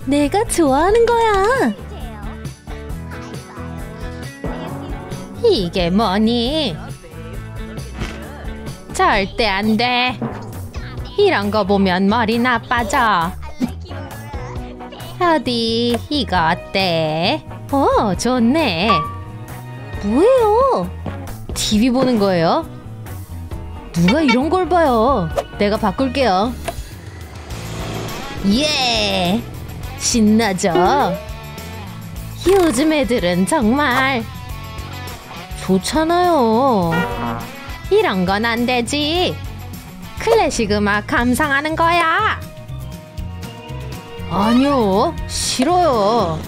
내가 좋아하는 거야. 이게 뭐니? 절대 안 돼. 이런 거 보면 머리 나빠져. 어디 이거 어때? 오, 좋네. 뭐예요? TV 보는 거예요? 누가 이런 걸 봐요? 내가 바꿀게요. 예! 신나죠? 요즘 애들은 정말 좋잖아요. 이런 건 안 되지. 클래식 음악 감상하는 거야. 아니요, 싫어요.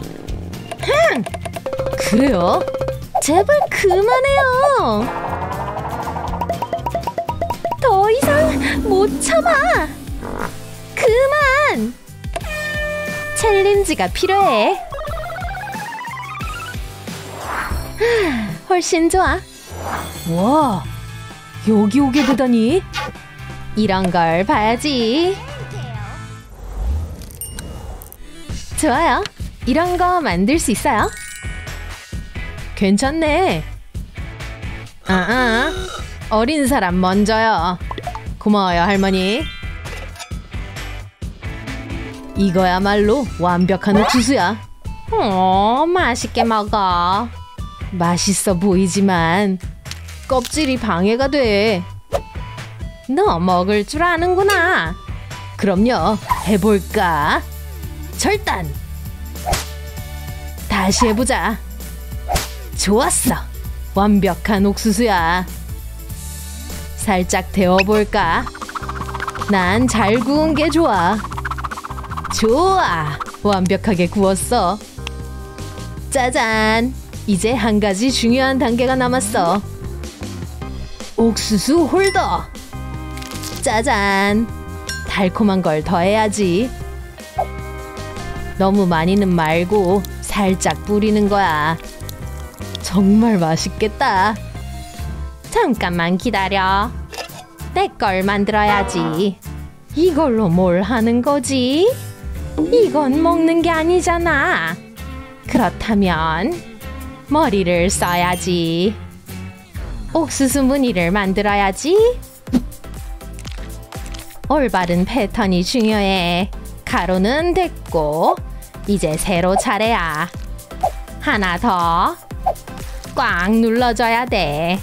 그래요? 제발 그만해요. 더 이상 못 참아. 그만. 챌린지가 필요해. 훨씬 좋아. 와, 여기 오게 되다니. 이런 걸 봐야지. 좋아요. 이런 거 만들 수 있어요. 괜찮네. 어린 사람 먼저요. 고마워요, 할머니. 이거야말로 완벽한 옥수수야. 맛있게 먹어. 맛있어 보이지만 껍질이 방해가 돼. 너 먹을 줄 아는구나. 그럼요, 해볼까? 절단! 다시 해보자. 좋았어. 완벽한 옥수수야. 살짝 데워볼까? 난 잘 구운 게 좋아. 좋아. 완벽하게 구웠어. 짜잔. 이제 한 가지 중요한 단계가 남았어. 옥수수 홀더. 짜잔. 달콤한 걸 더해야지. 너무 많이는 말고 살짝 뿌리는 거야. 정말 맛있겠다. 잠깐만 기다려. 내 걸 만들어야지. 이걸로 뭘 하는 거지? 이건 먹는 게 아니잖아. 그렇다면 머리를 써야지. 옥수수 무늬를 만들어야지. 올바른 패턴이 중요해. 가루는 됐고 이제 세로 차례야. 하나 더. 꽉 눌러줘야 돼.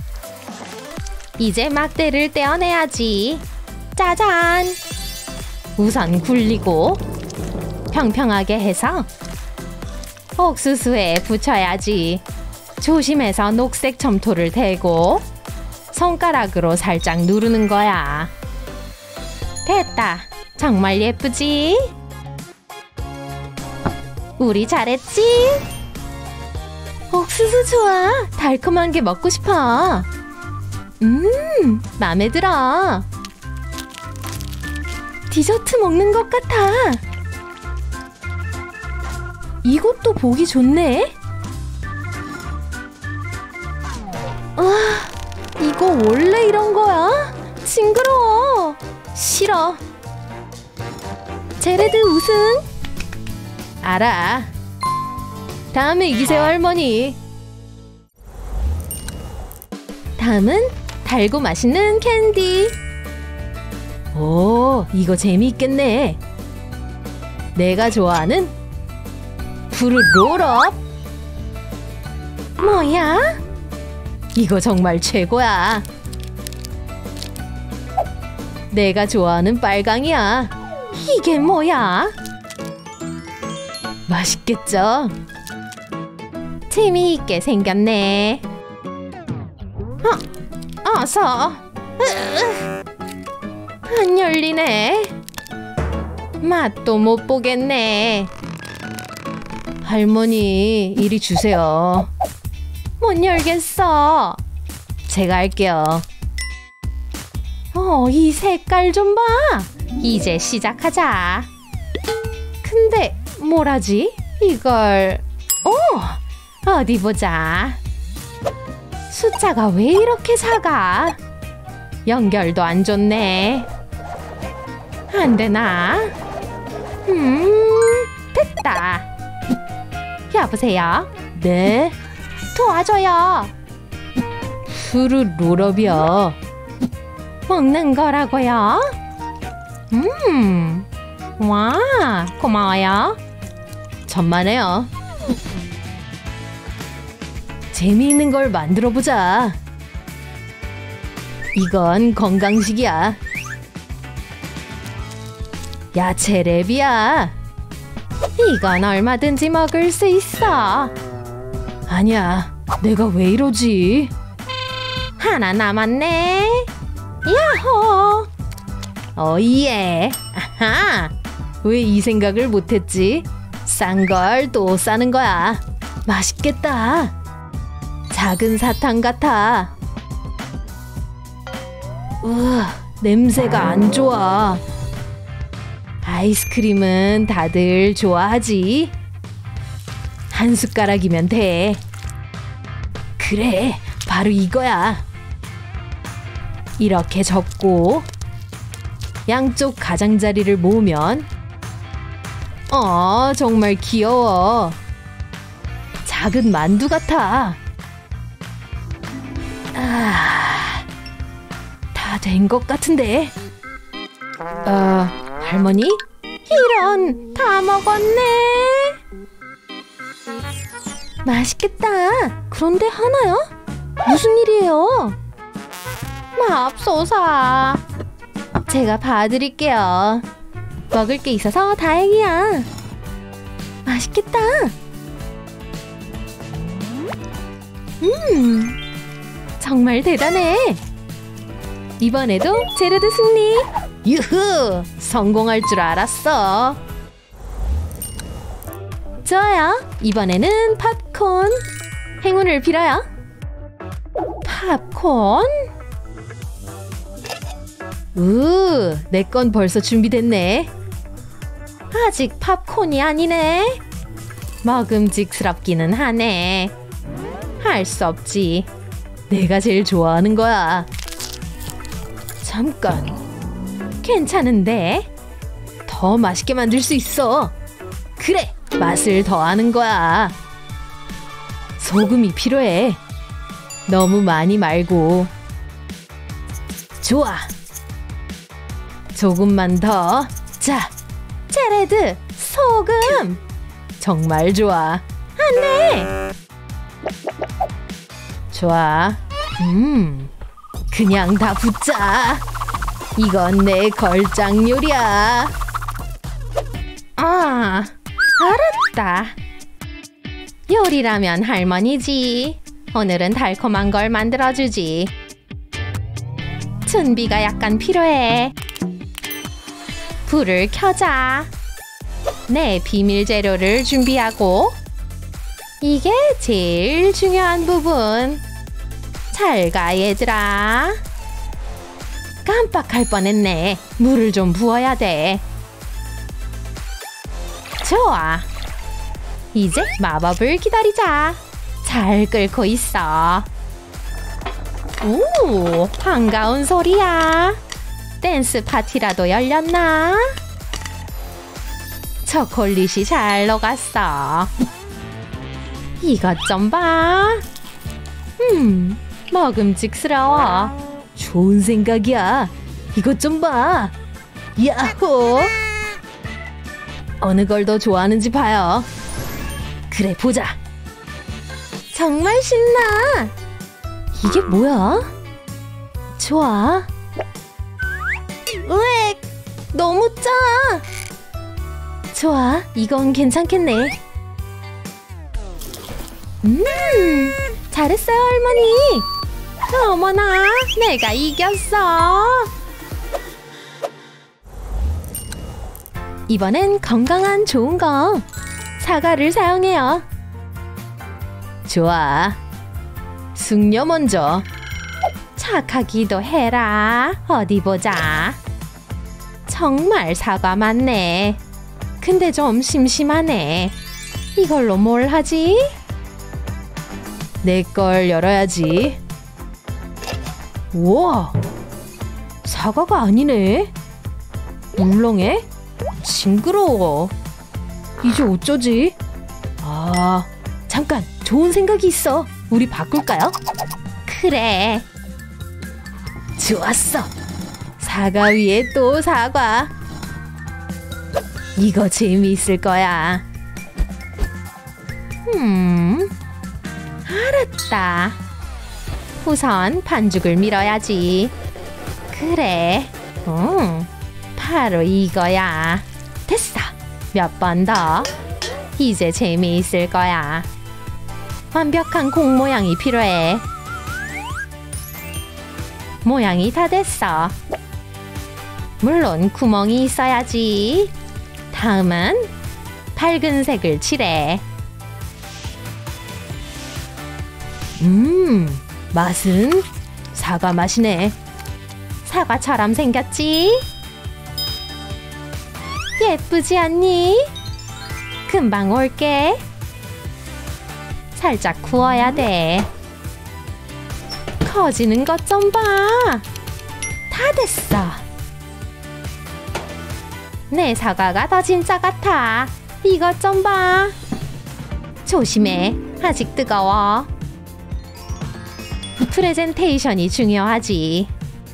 이제 막대를 떼어내야지. 짜잔! 우선 굴리고 평평하게 해서 옥수수에 붙여야지. 조심해서 녹색 점토를 대고 손가락으로 살짝 누르는 거야. 됐다. 정말 예쁘지? 우리 잘했지? 옥수수 좋아. 달콤한 게 먹고 싶어. 맘에 들어. 디저트 먹는 것 같아. 이것도 보기 좋네. 이거 원래 이런 거야? 징그러워. 싫어. 제레드 우승. 알아. 다음에 이기세요, 할머니. 다음은 달고 맛있는 캔디. 오, 이거 재미있겠네. 내가 좋아하는 푸르 롤업. 뭐야? 이거 정말 최고야. 내가 좋아하는 빨강이야. 이게 뭐야? 맛있겠죠? 재미있게 생겼네. 어서. 안 열리네. 맛도 못 보겠네. 할머니, 이리 주세요. 못 열겠어. 제가 할게요. 이 색깔 좀 봐. 이제 시작하자. 근데 뭐라지? 이걸 어디 보자. 숫자가 왜 이렇게 작아? 연결도 안 좋네. 안 되나? 와보세요. 네? 도와줘요. 푸르 롤업이야. 먹는 거라고요? 와, 고마워요. 천만에요. 재미있는 걸 만들어보자. 이건 건강식이야. 야채 랩이야. 이건 얼마든지 먹을 수 있어. 아니야, 내가 왜 이러지? 하나 남았네. 야호! 어이예. 아하. 왜 이 생각을 못했지? 싼 걸 또 싸는 거야. 맛있겠다. 작은 사탕 같아. 우와, 냄새가 안 좋아. 아이스크림은 다들 좋아하지? 한 숟가락이면 돼. 그래, 바로 이거야. 이렇게 접고 양쪽 가장자리를 모으면 정말 귀여워. 작은 만두 같아. 다 된 것 같은데. 할머니? 이런, 다 먹었네. 맛있겠다. 그런데 하나요? 무슨 일이에요? 맙소사. 제가 봐드릴게요. 먹을 게 있어서 다행이야. 맛있겠다. 정말 대단해. 이번에도 제르드 승리. 유후! 성공할 줄 알았어. 좋아요. 이번에는 팝콘. 행운을 빌어요. 팝콘? 내 건 벌써 준비됐네. 아직 팝콘이 아니네. 먹음직스럽기는 하네. 할 수 없지. 내가 제일 좋아하는 거야. 잠깐. 괜찮은데? 더 맛있게 만들 수 있어. 그래, 맛을 더하는 거야. 소금이 필요해. 너무 많이 말고. 좋아. 조금만 더. 자, 제레드, 소금. 정말 좋아. 안 돼. 좋아. 그냥 다 붓자. 이건 내 걸작 요리야. 알았다. 요리라면 할머니지. 오늘은 달콤한 걸 만들어주지. 준비가 약간 필요해. 불을 켜자. 내 비밀 재료를 준비하고. 이게 제일 중요한 부분. 잘 가, 얘들아. 깜빡할 뻔했네. 물을 좀 부어야 돼. 좋아. 이제 마법을 기다리자. 잘 끓고 있어. 오, 반가운 소리야. 댄스 파티라도 열렸나? 초콜릿이 잘 녹았어. 이것 좀 봐. 먹음직스러워. 좋은 생각이야. 이것 좀 봐. 야호! 어느 걸 더 좋아하는지 봐요. 그래, 보자. 정말 신나. 이게 뭐야? 좋아. 으액, 너무 짜. 좋아, 이건 괜찮겠네. 잘했어요, 할머니. 어머나, 내가 이겼어. 이번엔 건강한 좋은 거. 사과를 사용해요. 좋아. 숙녀 먼저. 착하기도 해라. 어디 보자. 정말 사과 많네. 근데 좀 심심하네. 이걸로 뭘 하지? 내 걸 열어야지. 우와, 사과가 아니네. 물렁해? 징그러워. 이제 어쩌지? 잠깐, 좋은 생각이 있어. 우리 바꿀까요? 그래. 좋았어. 사과 위에 또 사과. 이거 재미있을 거야. 알았다. 우선 반죽을 밀어야지. 그래. 바로 이거야. 됐어. 몇 번 더. 이제 재미있을 거야. 완벽한 공 모양이 필요해. 모양이 다 됐어. 물론 구멍이 있어야지. 다음은 밝은 색을 칠해. 맛은 사과 맛이네. 사과처럼 생겼지? 예쁘지 않니? 금방 올게. 살짝 구워야 돼. 커지는 것 좀 봐. 다 됐어. 내 사과가 더 진짜 같아. 이것 좀 봐. 조심해. 아직 뜨거워. 프레젠테이션이 중요하지.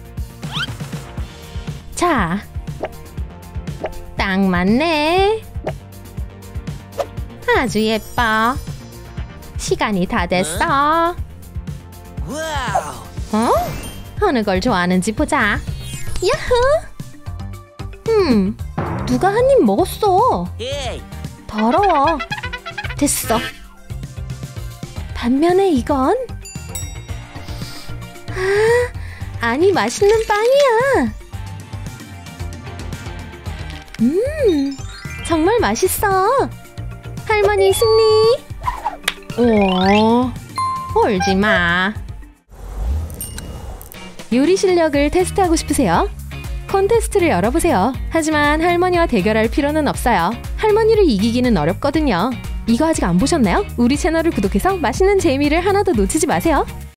자, 딱 맞네. 아주 예뻐. 시간이 다 됐어. 어느 걸 좋아하는지 보자. 야호! 누가 한 입 먹었어. 더러워. 됐어. 반면에 이건 아니, 맛있는 빵이야. 정말 맛있어. 할머니 승리. 울지 마. 요리 실력을 테스트하고 싶으세요? 콘테스트를 열어보세요. 하지만 할머니와 대결할 필요는 없어요. 할머니를 이기기는 어렵거든요. 이거 아직 안 보셨나요? 우리 채널을 구독해서 맛있는 재미를 하나도 놓치지 마세요.